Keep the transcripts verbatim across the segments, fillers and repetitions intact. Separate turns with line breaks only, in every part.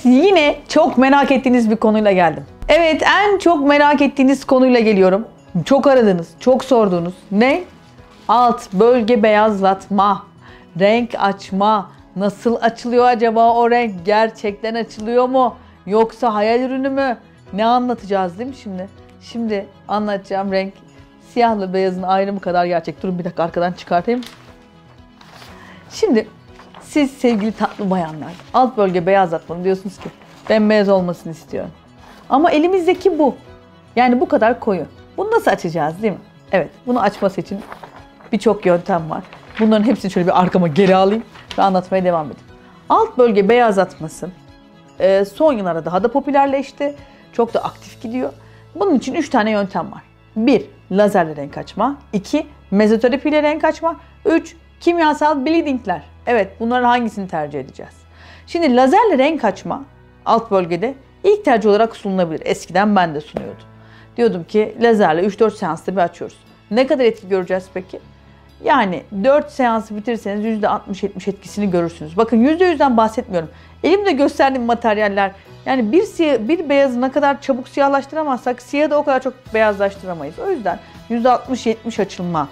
yine çok merak ettiğiniz bir konuyla geldim. Evet, en çok merak ettiğiniz konuyla geliyorum. Çok aradınız, çok sordunuz. Ne? Alt bölge beyazlatma, renk açma. Nasıl açılıyor acaba o renk? Gerçekten açılıyor mu? Yoksa hayal ürünü mü? Ne anlatacağız değil mi şimdi? Şimdi anlatacağım renk siyahla beyazın ayrımı kadar gerçek. Durun bir dakika arkadan çıkartayım. Şimdi siz sevgili tatlı bayanlar, alt bölge beyazlatmanı diyorsunuz ki bembeyaz olmasını istiyorum. Ama elimizdeki bu. Yani bu kadar koyu. Bunu nasıl açacağız değil mi? Evet, bunu açması için birçok yöntem var. Bunların hepsini şöyle bir arkama geri alayım ve anlatmaya devam edeyim. Alt bölge beyazlatması son yıllarda daha da popülerleşti. Çok da aktif gidiyor. Bunun için üç tane yöntem var. bir Lazerle renk açma. iki Mezoterapi ile renk açma. üç Kimyasal bleedingler. Evet, bunların hangisini tercih edeceğiz? Şimdi lazerle renk açma alt bölgede ilk tercih olarak sunulabilir. Eskiden ben de sunuyordum. Diyordum ki lazerle üç dört seansta bir açıyoruz. Ne kadar etki göreceğiz peki? Yani dört seansı bitirirseniz yüzde altmış yetmiş etkisini görürsünüz. Bakın yüzde yüzden bahsetmiyorum. Elimde gösterdiğim materyaller, yani bir, siyah, bir beyazı ne kadar çabuk siyahlaştıramazsak siyahı da o kadar çok beyazlaştıramayız. O yüzden yüzde altmış yetmiş açılma.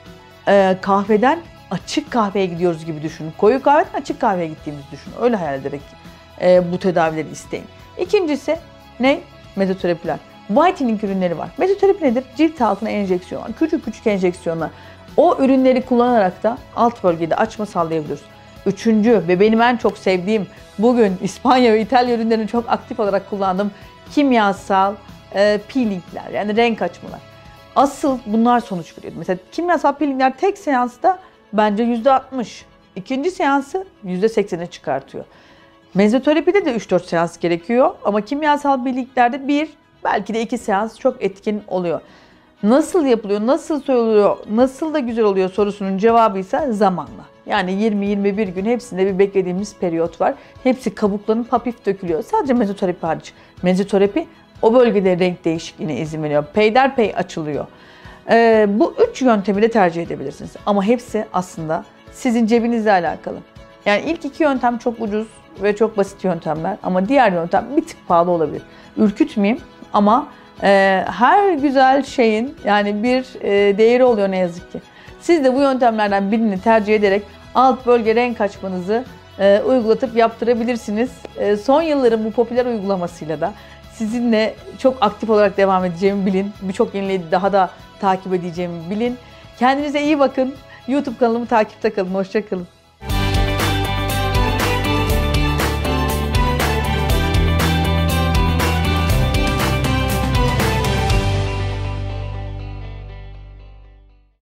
Ee, kahveden açık kahveye gidiyoruz gibi düşünün. Koyu kahveden açık kahveye gittiğimizi düşünün. Öyle hayal ederek e, bu tedavileri isteyin. İkincisi ne? Mezoterapiler. Whitening ürünleri var. Mezoterapi nedir? Cilt altına enjeksiyonlar. Küçük küçük enjeksiyonlar. O ürünleri kullanarak da alt bölgede açma sağlayabiliyoruz. Üçüncü ve benim en çok sevdiğim, bugün İspanya ve İtalya ürünlerini çok aktif olarak kullandığım kimyasal e, peelingler, yani renk açmalar. Asıl bunlar sonuç veriyor. Mesela kimyasal peelingler tek seansta bence yüzde altmış. İkinci seansı yüzde seksene çıkartıyor. Mezoterapide de üç dört seans gerekiyor ama kimyasal peelinglerde bir, belki de iki seans çok etkin oluyor. Nasıl yapılıyor, nasıl söylüyor, nasıl da güzel oluyor sorusunun cevabı ise zamanla. Yani yirmi yirmi bir gün hepsinde bir beklediğimiz periyot var. Hepsi kabuklanıp hafif dökülüyor. Sadece mezoterapi hariç. Mezoterapi o bölgede renk değişikliğine izin veriyor. Peyderpey açılıyor. Ee, bu üç yöntemi de tercih edebilirsiniz. Ama hepsi aslında sizin cebinizle alakalı. Yani ilk iki yöntem çok ucuz ve çok basit yöntemler. Ama diğer yöntem bir tık pahalı olabilir. Ürkütmeyeyim ama e, her güzel şeyin yani bir e, değeri oluyor ne yazık ki. Siz de bu yöntemlerden birini tercih ederek alt bölge renk açmanızı e, uygulatıp yaptırabilirsiniz. E, son yılların bu popüler uygulamasıyla da sizinle çok aktif olarak devam edeceğimi bilin. Birçok yenileyi daha da takip edeceğimi bilin. Kendinize iyi bakın. YouTube kanalımı takipte kalın. Hoşça kalın.